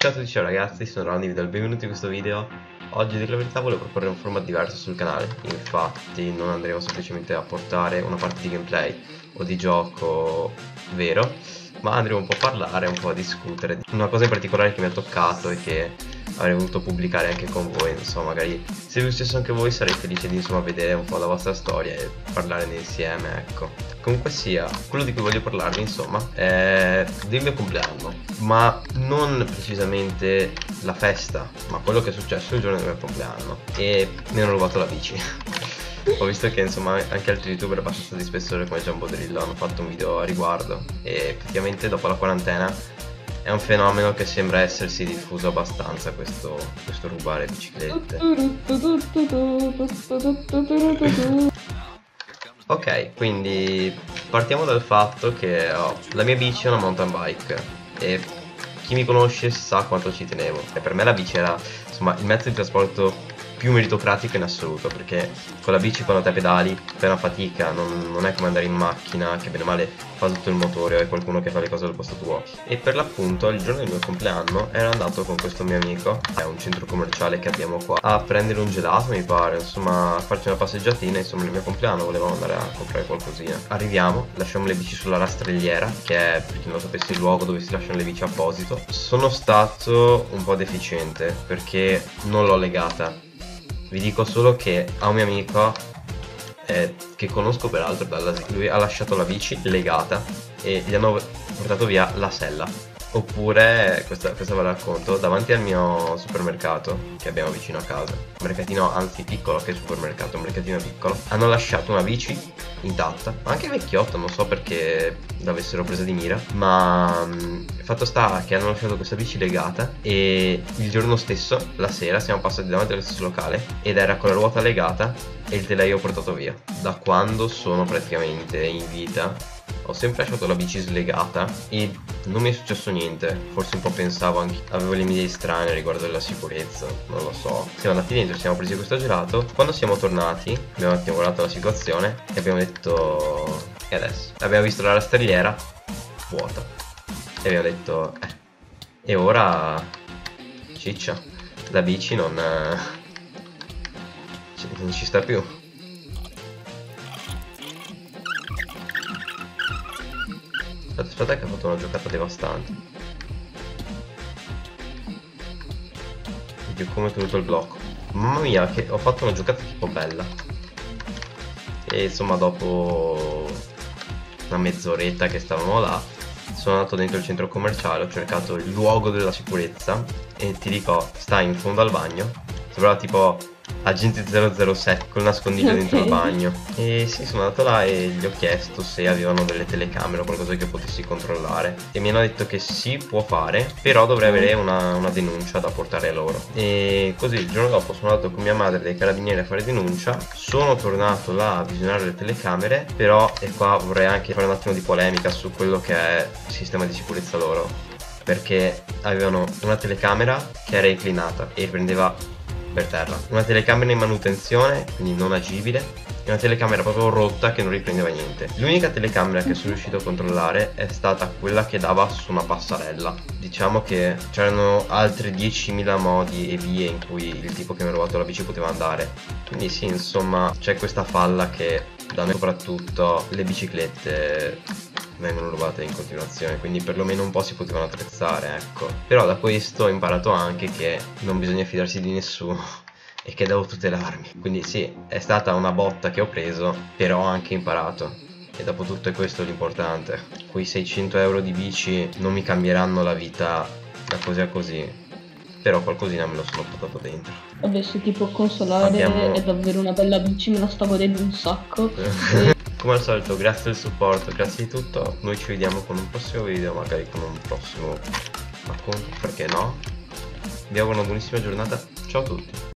Ciao a tutti, ciao ragazzi, sono Randy, vi do il benvenuto in questo video. Oggi, a dire la verità, volevo proporre un format diverso sul canale. Infatti non andremo semplicemente a portare una parte di gameplay o di gioco vero, ma andremo un po' a parlare, un po' a discutere di una cosa in particolare che mi ha toccato e che avrei voluto pubblicare anche con voi. Insomma, magari se vi è successo anche voi sarei felice di vedere un po' la vostra storia e parlarne insieme, ecco. Comunque sia, quello di cui voglio parlarvi insomma è del mio compleanno, ma non precisamente la festa, ma quello che è successo il giorno del mio compleanno. E mi hanno rubato la bici. Ho visto che insomma anche altri youtuber abbastanza di spessore come Jumbo Drill hanno fatto un video a riguardo, e effettivamente dopo la quarantena è un fenomeno che sembra essersi diffuso abbastanza, questo rubare biciclette. Ok, quindi partiamo dal fatto che la mia bici è una mountain bike e chi mi conosce sa quanto ci tenevo, e per me la bici era insomma il mezzo di trasporto più meritocratico in assoluto, perché con la bici quando te pedali fai una fatica, non è come andare in macchina che bene o male fa tutto il motore o è qualcuno che fa le cose al posto tuo. E per l'appunto il giorno del mio compleanno ero andato con questo mio amico a un centro commerciale che abbiamo qua a prendere un gelato, mi pare, insomma a farci una passeggiatina. Insomma il mio compleanno volevamo andare a comprare qualcosina. Arriviamo, lasciamo le bici sulla rastrelliera, che è, per chi non lo sapesse, il luogo dove si lasciano le bici apposito. Sono stato un po' deficiente perché non l'ho legata. Vi dico solo che a un mio amico che conosco peraltro lui ha lasciato la bici legata e gli hanno portato via la sella. Oppure, questa ve la racconto, davanti al mio supermercato che abbiamo vicino a casa, un mercatino anzi piccolo che è il supermercato, un mercatino piccolo, hanno lasciato una bici intatta, anche vecchiotta, non so perché l'avessero presa di mira, ma fatto sta che hanno lasciato questa bici legata e il giorno stesso, la sera, siamo passati davanti allo stesso locale ed era con la ruota legata e il telaio portato via. Da quando sono praticamente in vita ho sempre lasciato la bici slegata e non mi è successo niente. Forse un po' pensavo anche, avevo le mie idee strane riguardo alla sicurezza, non lo so. Siamo andati dentro, siamo presi questo gelato. Quando siamo tornati abbiamo un attimo guardato la situazione e abbiamo detto: e adesso? Abbiamo visto la rastrelliera vuota e abbiamo detto e ora ciccia, la bici non ci sta più. Aspetta che ha fatto una giocata devastante. Oddio, come ho tenuto il blocco. Mamma mia, che ho fatto una giocata tipo bella. E insomma dopo una mezz'oretta che stavamo là, sono andato dentro il centro commerciale, ho cercato il luogo della sicurezza e ti dico, sta in fondo al bagno. Sembrava tipo Agente 007 col nascondiglio dentro il bagno. E sì, sono andato là e gli ho chiesto se avevano delle telecamere o qualcosa che potessi controllare e mi hanno detto che si può fare, però dovrei avere una denuncia da portare a loro. E così il giorno dopo sono andato con mia madre dai carabinieri a fare denuncia. Sono tornato là a visionare le telecamere, però e qua vorrei anche fare un attimo di polemica su quello che è il sistema di sicurezza loro, perché avevano una telecamera che era inclinata e riprendeva per terra, una telecamera in manutenzione, quindi non agibile, e una telecamera proprio rotta che non riprendeva niente. L'unica telecamera che sono riuscito a controllare è stata quella che dava su una passerella. Diciamo che c'erano altri 10.000 modi e vie in cui il tipo che mi ha rubato la bici poteva andare. Quindi sì, insomma, c'è questa falla che da noi soprattutto le biciclette vengono rubate in continuazione, quindi perlomeno un po' si potevano attrezzare, ecco. Però da questo ho imparato anche che non bisogna fidarsi di nessuno e che devo tutelarmi. Quindi sì, è stata una botta che ho preso, però ho anche imparato. E dopo tutto è questo l'importante. Quei 600 euro di bici non mi cambieranno la vita da così a così, però qualcosina me lo sono portato dentro. Vabbè, se ti può consolare, è davvero una bella bici, me la sto godendo un sacco. Come al solito, grazie del supporto, grazie di tutto. Noi ci vediamo con un prossimo video, magari con un prossimo racconto, perché no? Vi auguro una buonissima giornata, ciao a tutti.